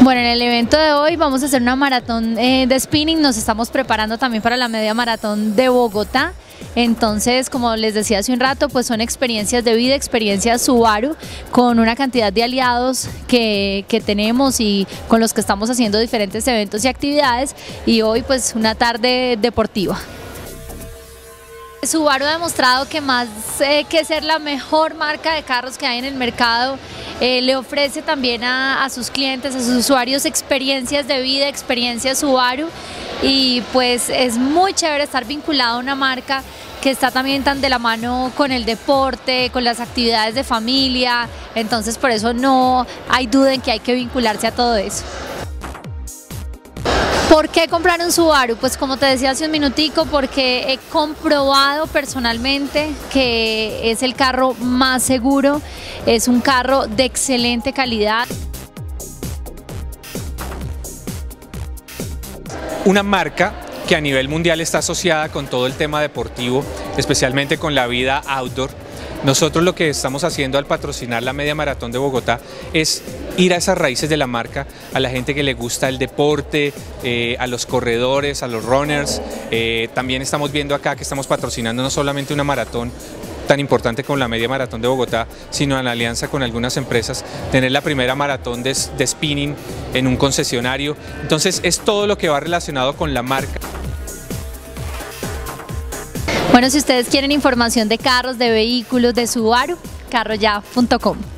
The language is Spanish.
Bueno, en el evento de hoy vamos a hacer una maratón de spinning, nos estamos preparando también para la media maratón de Bogotá. Entonces, como les decía hace un rato, pues son experiencias de vida, experiencias Subaru, con una cantidad de aliados que tenemos y con los que estamos haciendo diferentes eventos y actividades, y hoy pues una tarde deportiva. Subaru ha demostrado que más que ser la mejor marca de carros que hay en el mercado, le ofrece también a sus clientes, a sus usuarios, experiencias de vida, experiencias Subaru, y pues es muy chévere estar vinculado a una marca que está también tan de la mano con el deporte, con las actividades de familia. Entonces por eso no hay duda en que hay que vincularse a todo eso. ¿Por qué comprar un Subaru? Pues como te decía hace un minutico, porque he comprobado personalmente que es el carro más seguro, es un carro de excelente calidad. Una marca que a nivel mundial está asociada con todo el tema deportivo, especialmente con la vida outdoor. Nosotros lo que estamos haciendo al patrocinar la media maratón de Bogotá es ir a esas raíces de la marca, a la gente que le gusta el deporte, a los corredores, a los runners. También estamos viendo acá que estamos patrocinando no solamente una maratón tan importante como la media maratón de Bogotá, sino en alianza con algunas empresas, tener la primera maratón de spinning en un concesionario. Entonces es todo lo que va relacionado con la marca. Bueno, si ustedes quieren información de carros, de vehículos, de Subaru, carroya.com.